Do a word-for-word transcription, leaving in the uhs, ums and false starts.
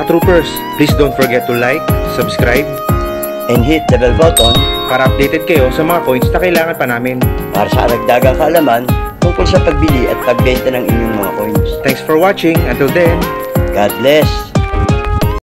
Troopers, please don't forget to like, subscribe, and hit the bell button para updated kayo sa mga coins na kailangan pa namin para sa aragdagang kaalaman tungkol sa pagbili at pagbenta ng inyong mga coins. Thanks for watching. Until then, God bless!